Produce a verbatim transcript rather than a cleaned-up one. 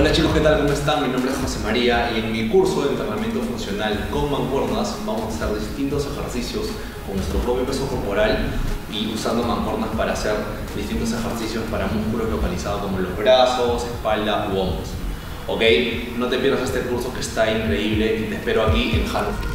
Hola chicos, ¿qué tal? ¿Cómo están? Mi nombre es José María y en mi curso de entrenamiento funcional con mancuernas vamos a hacer distintos ejercicios con nuestro propio peso corporal y usando mancuernas para hacer distintos ejercicios para músculos localizados como los brazos, espalda u hombros. ¿Ok? No te pierdas este curso que está increíble y te espero aquí en Halo.